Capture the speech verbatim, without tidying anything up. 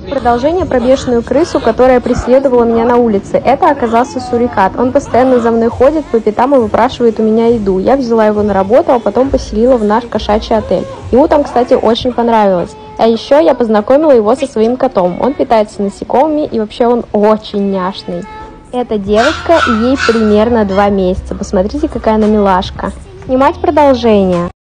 Продолжение про бешеную крысу, которая преследовала меня на улице. Это оказался сурикат. Он постоянно за мной ходит по пятам и выпрашивает у меня еду. Я взяла его на работу, а потом поселила в наш кошачий отель. Ему там, кстати, очень понравилось. А еще я познакомила его со своим котом. Он питается насекомыми и вообще он очень няшный. Эта девочка, ей примерно два месяца. Посмотрите, какая она милашка. Снимать продолжение.